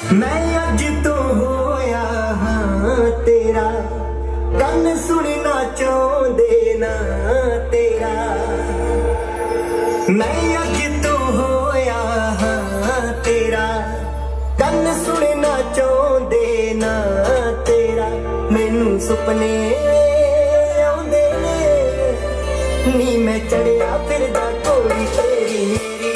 मैं अज तो होया हाँ तेरा गल सुनना चाहते ना तेरा। मैं अज तो होया हाँ तेरा गल सुनना चाहते ना तेरा। मैनू सुपने आउंदे ने नी मैं चढ़िया फिरदा कोई तेरी मेरी।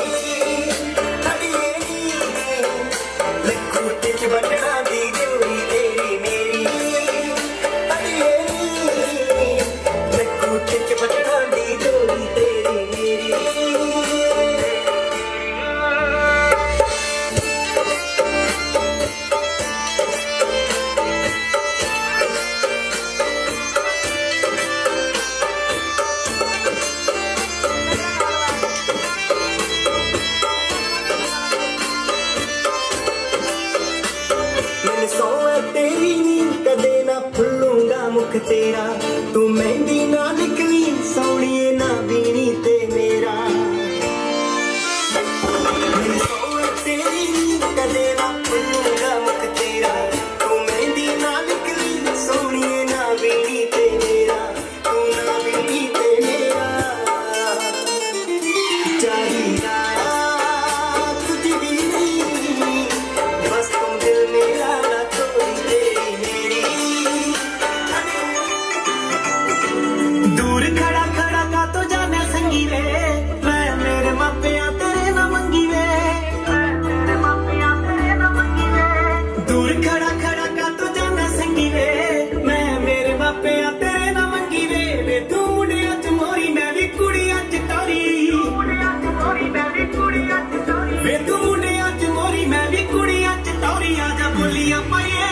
तेरी नींद कदे ना फुलूंगा मुख तेरा तू मेहंदी ना निकली सोनिए ना बीनी ते मेरा। तेरी नींद कदे ना फुलूंगा मुख तेरा तू मेहंदी ना निकली सोनिए ना बीनी ते मेरा। तू ना बीनी ते मेरा चाहिए कुछ भी नहीं बस तुम दिल मेरा। दूर खड़ा खड़ा का तो जाने संगी वे मैं मेरे मापिया तेरे ना मंगी वे। दूर खड़ा खड़ा का तो जाने संगी वे मैं मेरे मापिया तेरे ना मंगी वे। वे तू मुंडिया च मोरी मैं भी कुड़िया च तारी। वे तू मुंडिया च मोरी मैं भी कुड़िया च तारी। आजा बोलिया पाइए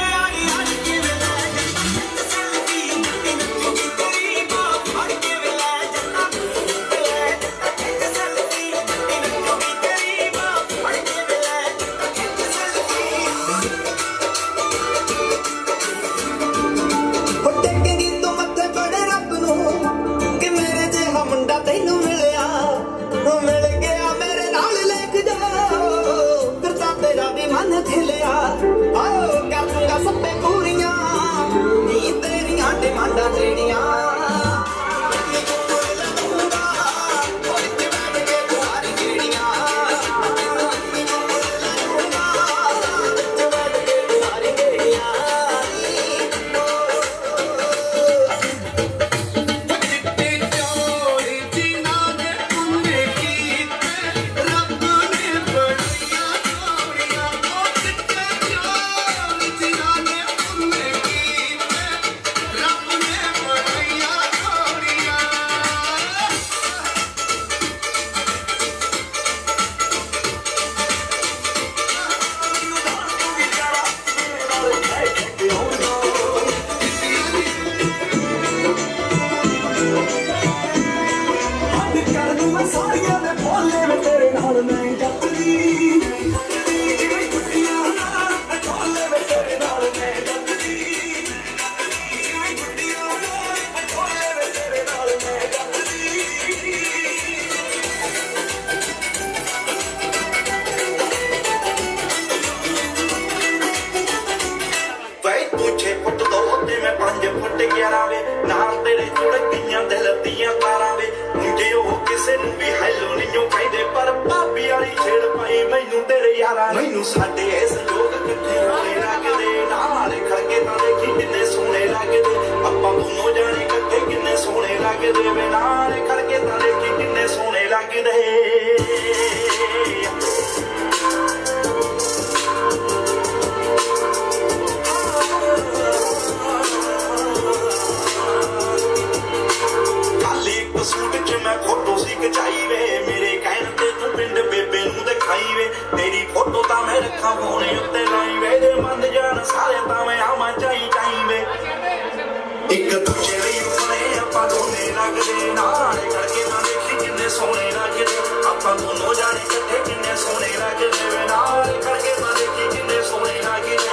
मैनू साडे इस लोग किथे होने लगदे नाल खड़के तां देखी किन्ने सोहणे लगदे। आपां दोनों जाने कट्ठे किन्ने सोहणे लगदे वे नाल खड़के तां देखी किन्ने सोहणे लगदे। खाली एक सूट च मैं फोटो सी खचाई वे मेरे कहण ते तू पिंड बेबे नूं दिखाई वे। तेरी फोटो तां मैं रखा फोने उत्ते लाई वे जे मंद जान सारे तां मैं आवां चाई चाई वे। एक दूजे लई बने आपां दोने लगदे नाल खड़के तां देखी किन्ने सोहणे लगदे। आपां दोनों जाने कट्ठे किन्ने सोहणे लगदे वे नाल खड़के तां देखी किन्ने सोहणे लगदे।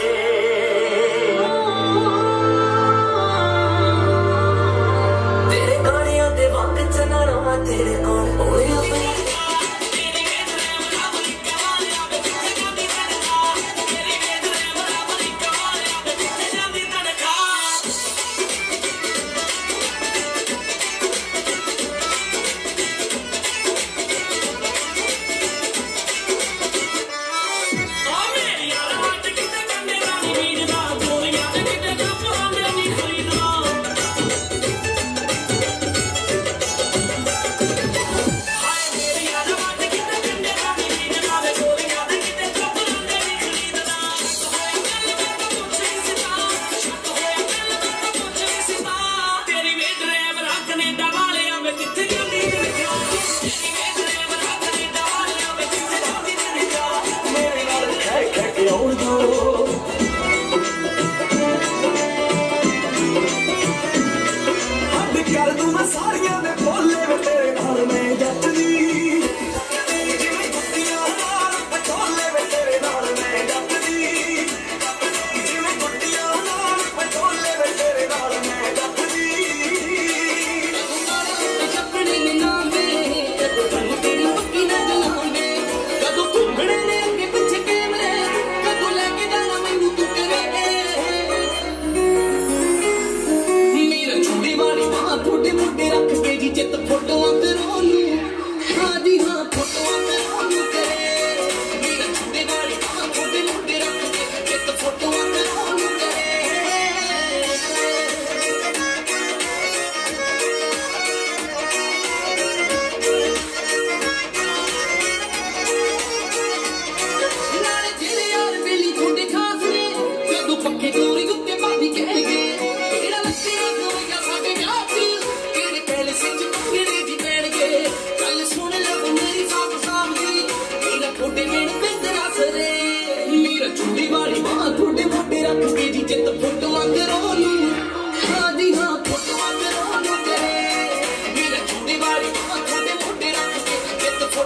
तेरे गाणियां दे वंग चना रहा तेरे कोल होए अपनी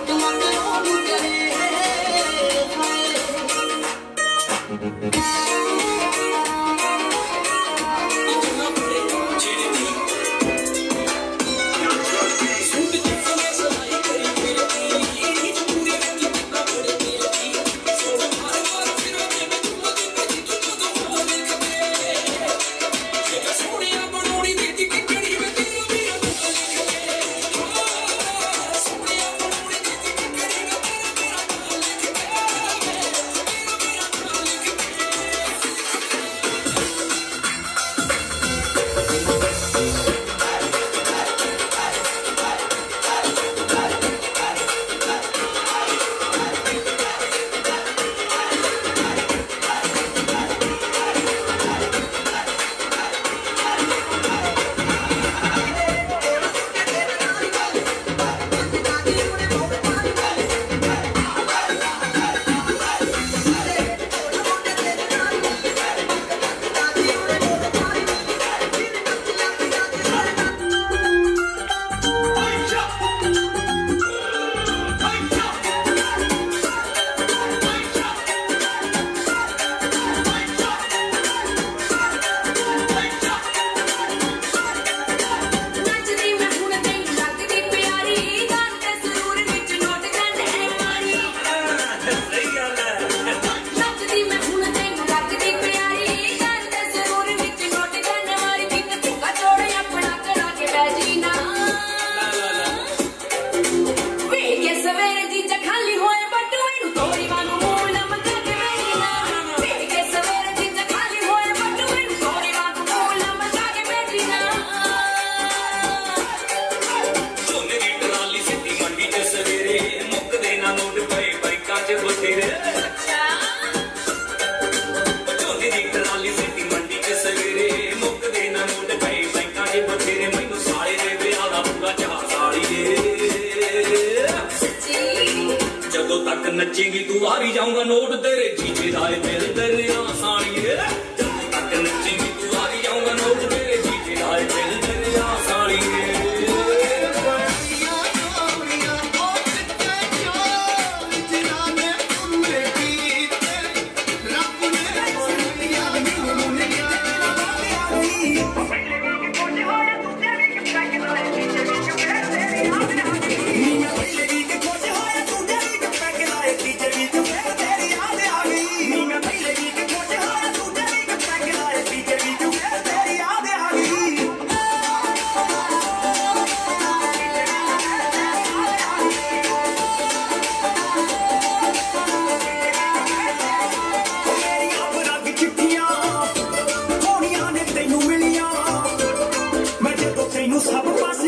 नचेगी तू हारी जाऊंगा नोट तेरे जीजे लाए मेरे तेरे आसानिए जब तक नचेगी तू हारी जाऊंगा नोट तेरे जीजे लाए मेरे तेरे आसानिए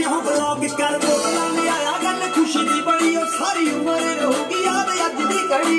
सारी उम्र होगी याद अज दी घड़ी